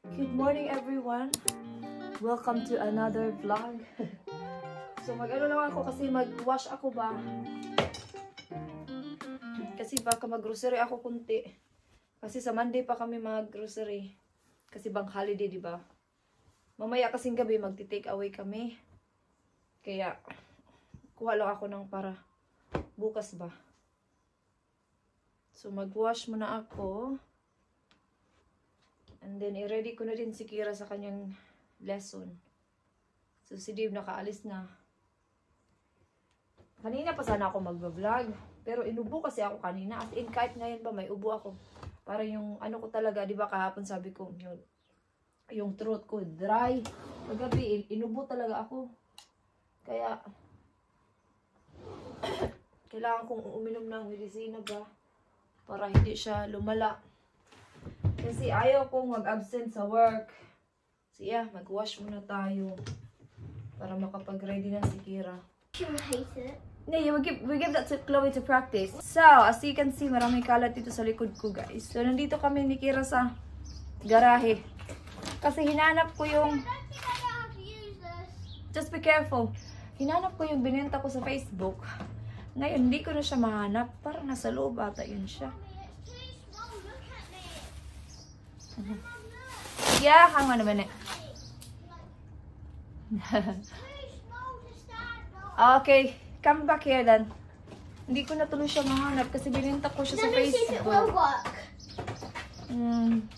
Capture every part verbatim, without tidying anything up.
Good morning everyone! Welcome to another vlog. So mag-ano lang ako kasi mag-wash ako ba? Kasi baka mag-grocery ako kunti. Kasi sa Monday pa kami mag-grocery. Kasi bang holiday, di ba? Mamaya kasing gabi magti-take away kami. Kaya kuha lang ako ng para bukas ba. So mag-wash muna ako. And then, i-ready ko na din si Kira sa kanyang lesson. So, si Dave nakaalis na. Kanina pa sana ako mag-vlog. Pero inubo kasi ako kanina. As in, kahit ngayon ba, may ubo ako. Para yung, ano ko talaga, di ba kahapon sabi ko, yung, yung throat ko dry. Paggabi, inubo talaga ako. Kaya, kailangan kong uminom ng medisina ba? Para hindi siya lumala. Kasi ayaw kong mag-absent sa work. So yeah, mag-wash muna tayo. Para makapag-ready na si Kira. She will hate it. No, we give, we give that to Chloe to practice. So, as you can see, maraming kalat dito sa likod ko, guys. So, nandito kami ni Kira sa garahe. Kasi hinanap ko yung... Just be careful. Hinanap ko yung binenta ko sa Facebook. Ngayon, hindi ko na siya mahanap. Parang nasa loob ata yun siya. Yeah, hang on a minute. Okay, come back here then. Hindi ko na tuloy siya mahanap kasi binenta ko siya sa Facebook. Hmm.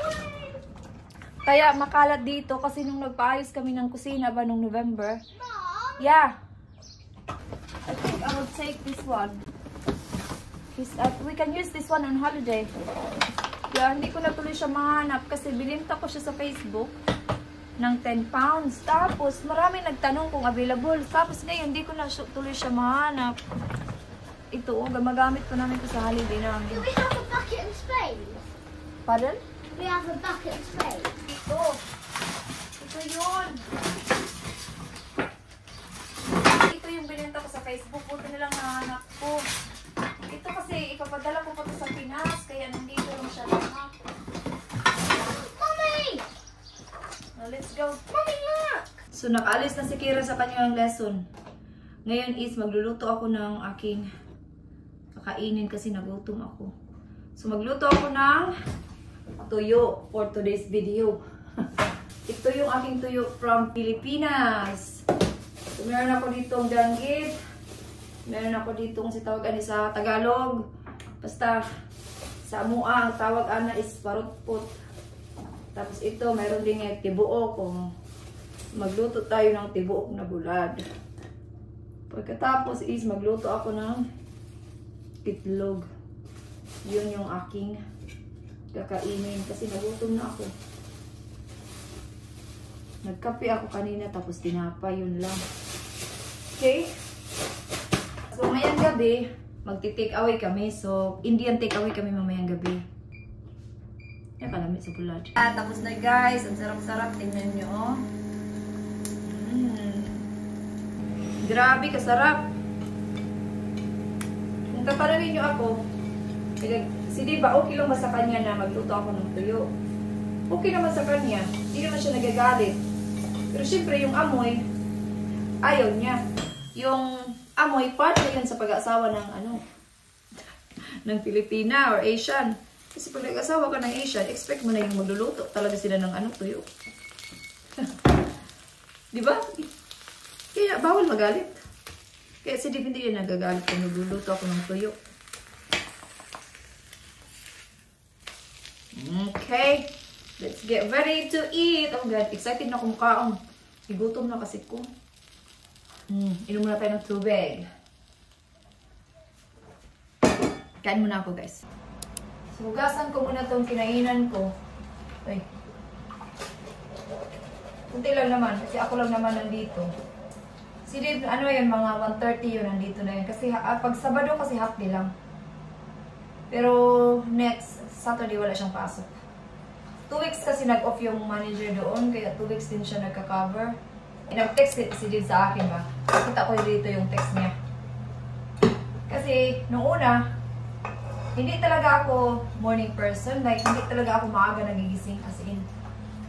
Kaya makalat dito kasi nung nagpaayos kami ng kusina ba nung November. Yeah. I think I will take this one. Uh, we can use this one on holiday. Yeah, hindi ko na tuloy siya mahanap kasi bilinta ko siya sa Facebook ng ten pounds. Tapos, marami nagtanong kung available. Tapos ngayon, hindi ko na tuloy siya mahanap. Ito, oh, magamit ko namin ito sa holiday namin. Do we have a bucket and spade? Pardon? We have a bucket and spade. Ito. Ito yun. Ito yung bilinta ko sa Facebook. Buti nilang nahanap ko. Ito kasi, ipapadala ko pa ito sa Pinas. Kaya nandito lang siya lahat. Mommy! Now, let's go. Mommy, look! So, nakaalis na si Kira sa kanyang lesson. Ngayon is, magluluto ako ng aking kakainin kasi nagutom ako. So, magluto ako ng tuyo for today's video. Ito yung aking tuyo from Pilipinas. So, meron ako ditong danggit. Meron ako ditong si tawagan sa Tagalog. Basta, sa mua, ang tawag ana is parutput. Tapos ito, meron din yung tibuok. Kung magluto tayo ng tibuok na bulad. Pagkatapos is magluto ako ng itlog. Yun yung aking kakainin. Kasi nagutom na ako. Nagkape ako kanina tapos tinapay. Yun lang. Okay? So, mamayang gabi, magti-take away kami. So, Indian take away kami mamayang gabi. Yan, kalamit sa bulad. Ah, tapos na guys. Ang sarap-sarap. Tingnan nyo, oh. Mm. Grabe, kasarap. Kung tatanungin nyo ako, si Diba, okay lang ba sa kanya na magluto ako ng tuyo? Okay naman sa kanya. Hindi naman siya nagagalit. Pero syempre, yung amoy, ayaw niya. Yung amoy, part na yun sa pag-aasawa ng ano, ng Pilipina or Asian. Kasi pag nag-asawa ka ng Asian, expect mo na yung magluluto talaga sila ng ano, tuyo. Diba? Kaya bawal magalit. Kaya si Dip hindi yun nagagalit kung nagluluto ako ng tuyo. Okay. Let's get ready to eat. Oh God, excited na akong mukhaong. Igutom na kasi ko. Hmm, inom muna tayo ng tubig. Kain muna ako, guys. So, hugasan ko muna itong kinainan ko. Ay. Kunti lang naman, kasi ako lang naman nandito. Si Dave, ano yun, mga one thirty yun, nandito na yun. Kasi uh, pag Sabado kasi half day lang. Pero next Saturday wala siyang pasok. Two weeks kasi nag-off yung manager doon, kaya two weeks din siya nagka-cover. Nag-text si Dave sa akin ba? Kita ko dito yung text niya. Kasi, nung una, hindi talaga ako morning person. Like, hindi talaga ako maaga nagigising. As in,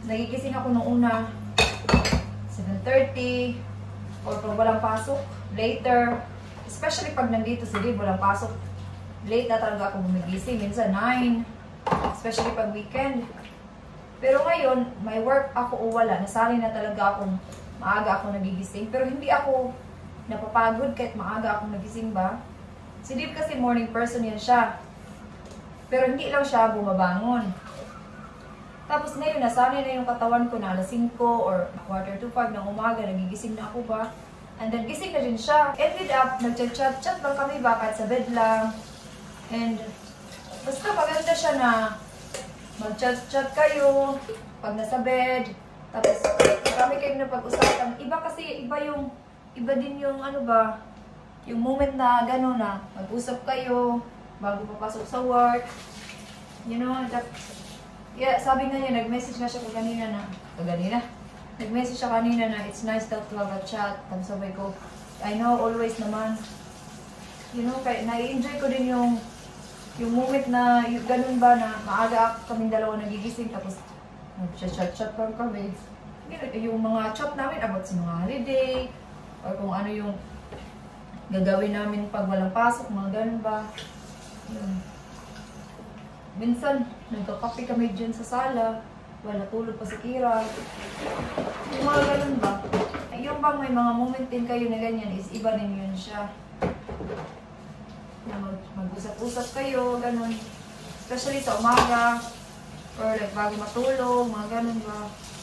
nagigising ako nung una, seven thirty, or pag walang pasok, later. Especially pag nandito si Dave, walang pasok. Late na talaga ako gumigising, minsan nine. Especially pag weekend. Pero ngayon, may work ako o wala, nasanay na talaga akong maaga ako nagigising. Pero hindi ako napapagod kahit maaga ako nagising ba. Si Dave kasi morning person yan siya. Pero hindi lang siya bumabangon. Tapos ngayon, nasanay na yung katawan ko na alas singko or quarter to five ng umaga, nagigising na ako ba. And then gising na din siya. Ended up, nag-chat-chat lang kami ba kahit sa bed lang. And basta maganda siya na mag-chat-chat kayo pag nasa bed. Tapos kami kayo na pag-usapan. Iba kasi, iba yung, iba din yung ano ba, yung moment na gano'n na mag-usap kayo bago papasok sa work. You know, that, yeah, sabi nga niya, nag-message na siya kaganina na, kaganina? Nag-message siya kanina na, it's nice to have a chat. Tapos sabay ko, I know, always naman. You know, kaya na-enjoy ko din yung, yung moment na, yung ganun ba na maaga kaming dalawa nagigising. Tapos, nag-chat-chat lang kami. Yung mga chat namin about sa mga holiday, or kung ano yung gagawin namin pag walang pasok, mga ganun ba. Yun. Minsan, nagkakape kami dyan sa sala. Wala, tulog pa si Kira. Yung mga ganun ba? Yung bang may mga moment din kayo na ganyan is iba din yun siya. Na mag mag-usap-usap kayo, ganun. Especially sa umaga. Or like bago matulog, mga ganun ba.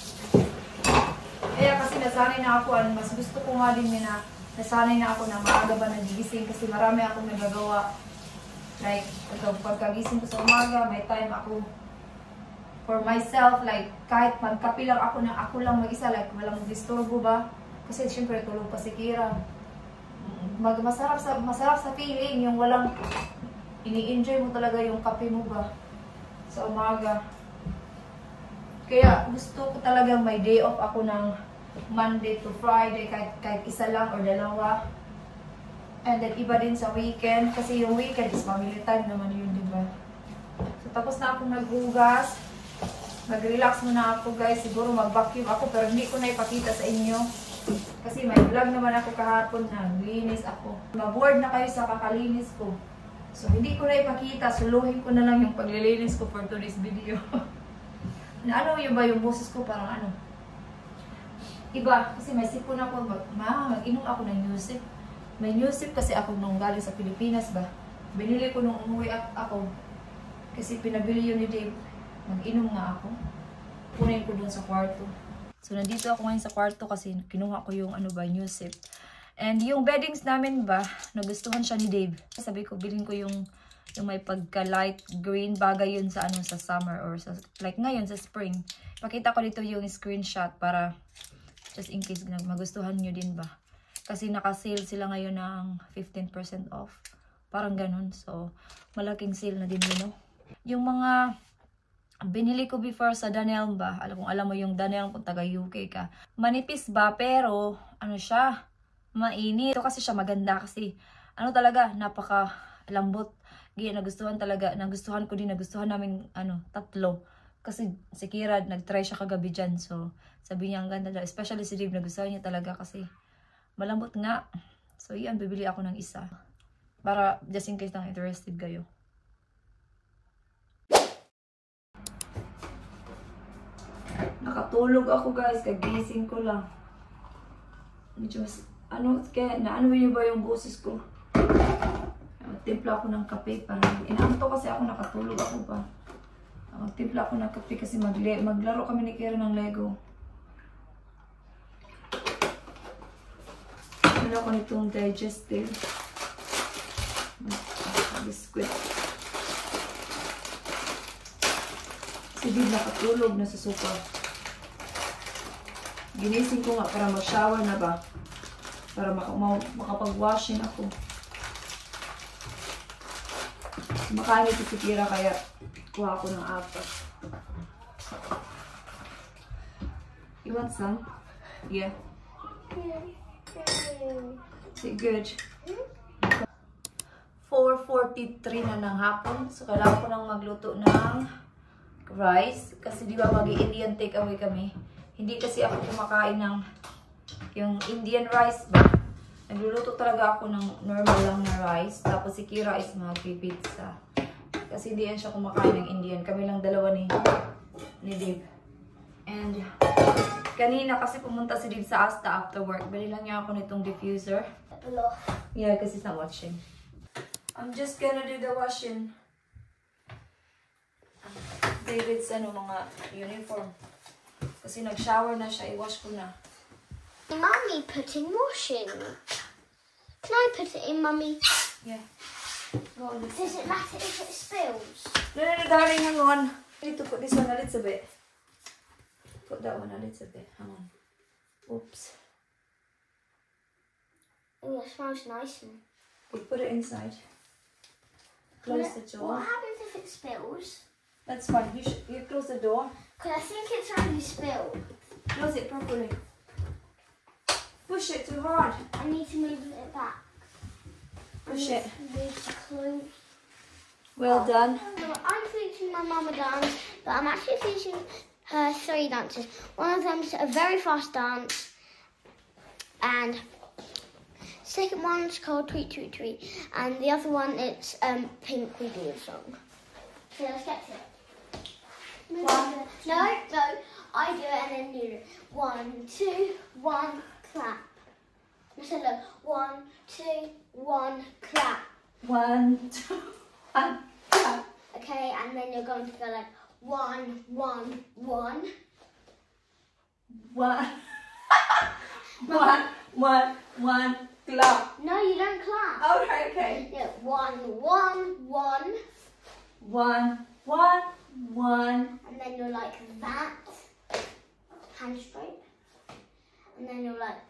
Kaya kasi nasanay na ako, mas gusto ko nga din yun na nasanay na ako na maaga ba nagigising kasi marami akong nagagawa. Like, ito, pagkagising ko sa umaga, may time ako for myself, like, kahit magkapi lang ako na ako lang mag-isa, like, walang disturbo ba? Kasi, syempre, tulog pa si Kira. Mag masarap sa, masarap sa feeling, yung walang, ini-enjoy mo talaga yung kape mo ba? Sa umaga. Kaya, gusto ko talagang may day off ako ng Monday to Friday, kahit, kahit isa lang or dalawa. And then, iba din sa weekend, kasi yung weekend is family time naman yun, di ba? So, tapos na akong naghugas. Mag-relax muna ako, guys. Siguro mag-vacuum ako, pero hindi ko na ipakita sa inyo. Kasi may vlog naman ako kahapon na linis ako. Ma-board na kayo sa kakalinis ko. So, hindi ko na ipakita. Suluhin ko na lang yung paglilinis ko for today's video. Na ano yung ba yung boses ko? Parang ano? Iba. Kasi may sipon ako. Ma, mag-inom ako ng music. May music kasi ako nung galing sa Pilipinas ba. Binili ko nung umuwi ako. Kasi pinabili yun ni Dave. Mag-inom nga ako. Punin ko dun sa kwarto. So, nandito ako ngayon sa kwarto kasi kinuha ko yung ano ba, music. And yung beddings namin ba, nagustuhan siya ni Dave. Sabi ko, bilhin ko yung, yung may pagka-light green. Bagay yun sa ano sa summer or sa, like ngayon sa spring. Pakita ko dito yung screenshot para just in case magustuhan nyo din ba. Kasi naka-sale sila ngayon ng fifteen percent off. Parang ganun. So, malaking sale na din yun, no? Yung mga binili ko before sa Dunelm ba? Alam kung alam mo yung Dunelm kung taga U K ka. Manipis ba? Pero, ano siya? Mainit. Ito kasi siya maganda kasi, ano talaga, napaka lambot. Gaya, nagustuhan talaga. Nagustuhan ko din. Nagustuhan namin, ano, tatlo. Kasi si Kira, nag-try siya kagabi dyan. So, sabi niya, ang ganda daw. Especially si Dave, nagustuhan niya talaga kasi malambot nga. So, yan, bibili ako ng isa. Para, just in case lang interested kayo. Nakatulog ako, guys. Kagising ko lang. Medyo, ano, kaya, naano yun ba yung boses ko? Magtimpla ako ng kape. Parang, inaanto kasi ako, nakatulog ako pa. Magtimpla ako ng kape kasi magle maglaro kami ni Kira ng Lego. Ano ako nitong digestive biscuit. Si Dib nakatulog na sa sofa. Ginising ko nga para mag-shower na ba? Para maka makapag-washing ako. Makain ito si Kira kaya kuha ako ng apat. You want some? Yeah. Say good. four forty-three na ng hapon. So, kailangan ko nang magluto ng rice. Kasi di ba mag-Indian takeaway kami. Hindi kasi ako kumakain ng yung Indian rice ba. Nagluluto talaga ako ng normal lang na rice. Tapos si Kira is mag-pizza. Kasi hindi yan siya kumakain ng Indian. Kami lang dalawa ni, ni Dave. And kanina kasi pumunta si Dave sa Asta after work. Bili lang niya ako nitong diffuser. Hello. Yeah, because he's not watching. I'm just gonna do the washing. David's ano, mga uniform. Kasi nag-shower na siya. I-wash ko na. Mummy put in washing. Can I put it in, Mummy? Yeah. Go on this Does side. it matter if it spills? No, no, no, darling, hang on. I need to put this one a little bit. Put that one a little bit. Hang on. Oops. Oh, it smells nice. We put it inside. Close the door. What happens if it spills? That's fine. You should you close the door. Because I think it's already spilled. Close it properly. Push it too hard. I need to move it back. Push I it. need to move the clothes. Well done. I'm teaching my mum a dance, but I'm actually teaching her three dances. One of them's a very fast dance, and second one's called Tweet Tweet Tweet, and the other one it's um Pink We Do a Song. So let's get to it. Move One, it. No, no, I do it and then you do it. One, two, one, clap. So look, one, two, one, clap. One, two, one, clap. Okay, and then you're going to go like one, one, one. One, one, one, one, clap. No, you don't clap. All right, okay. Yeah, one, one, one, One, one, one. and then you're like that. Hand straight. And then you're like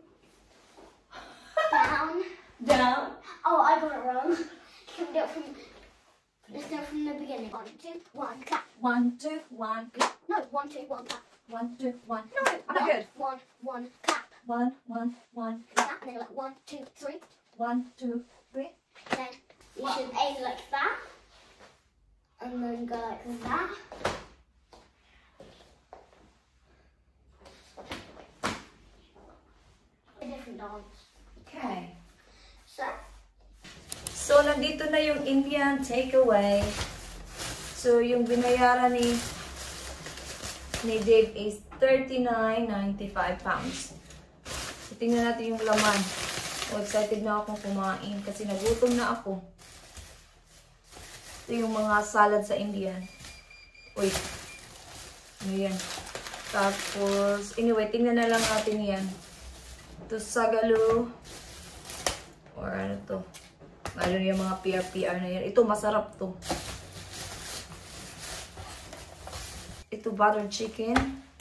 down. Down. Oh, I got it wrong. Can we do it from? Let's do it from the beginning. One, two, one, clap. One, two, one, clap. No, one, two, one, clap. One, two, one. No, I'm one, good. one, one, clap. One, one, one, clap. Clap. And then you're like one, two, three. One, two, three. Then you should aim like that. And then go like that. A different dance. Okay. So, So, nandito na yung Indian takeaway. So, yung binayaran ni ni Dave is thirty-nine ninety-five pounds. So, tingnan natin yung laman. So, excited na akong kumain kasi nagutom na ako. Ito yung mga salad sa Indian. Wait. Ano yan? Tapos, anyway, tingnan na lang natin yan. Ito, sagalo. Or ano to. Ano yung mga P R P R na yan. Ito, masarap to. Ito, butter chicken.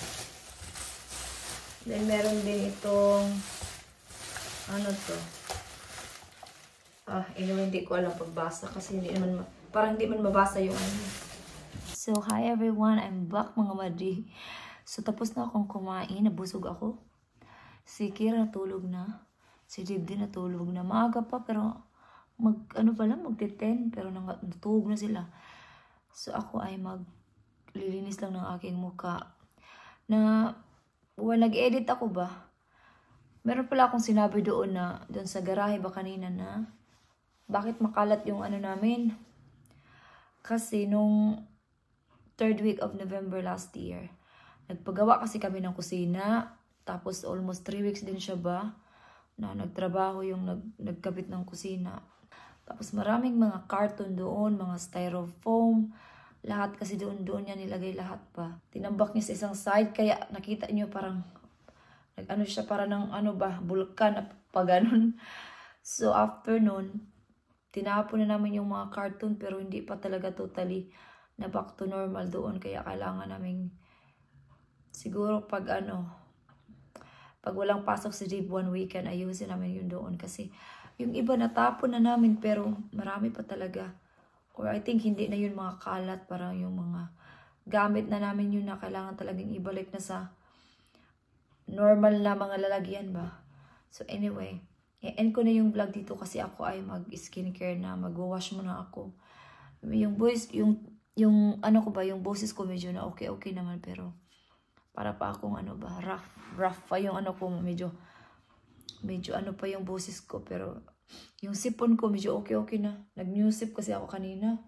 Then, meron din itong ano to. Ah, anyway, hindi ko alam pagbasa kasi hindi naman, parang hindi man mabasa yung ano. So, hi everyone. I'm back mga madi. So, tapos na akong kumain. Nabusog ako. Si Kira natulog na. Si Dave din natulog na. Maaga pa pero mag, ano pala, magte-ten. Pero nang, natulog na sila. So, ako ay maglilinis lang ng aking muka. Na, well, nag-edit ako ba? Meron pala akong sinabi doon na, doon sa garahe ba kanina na, bakit makalat yung ano namin? Kasi nung third week of November last year, nagpagawa kasi kami ng kusina. Tapos almost three weeks din siya ba, na nagtrabaho yung nag, nagkabit ng kusina. Tapos maraming mga carton doon, mga styrofoam. Lahat kasi doon, doon niya nilagay lahat pa. Tinambak niya sa isang side, kaya nakita niyo parang, nag-ano siya, para ng ano ba, bulkan na pa ganun. So after nun, tinapon na namin yung mga carton, pero hindi pa talaga totally na back to normal doon. Kaya kailangan namin, siguro pag ano, pag walang pasok si Dave one weekend, ayusin namin yun doon. Kasi yung iba natapon na namin, pero marami pa talaga. Or I think hindi na yun mga kalat, parang yung mga gamit na namin yun na kailangan talagang ibalik na sa normal na mga lalagyan ba. So anyway, i-end ko na yung vlog dito kasi ako ay mag-skincare na, mag-wash muna ako. Yung boys, yung yung ano ko ba, yung boses ko medyo na okay-okay naman, pero para pa akong ano ba, rough, rough pa yung ano ko, medyo, medyo ano pa yung boses ko, pero yung sipon ko medyo okay-okay na. Nag-new sip kasi ako kanina.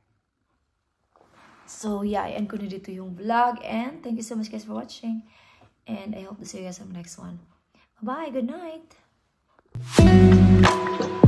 So yeah, i-end ko na dito yung vlog, and thank you so much guys for watching, and I hope to see you guys on the next one. Bye-bye, good night!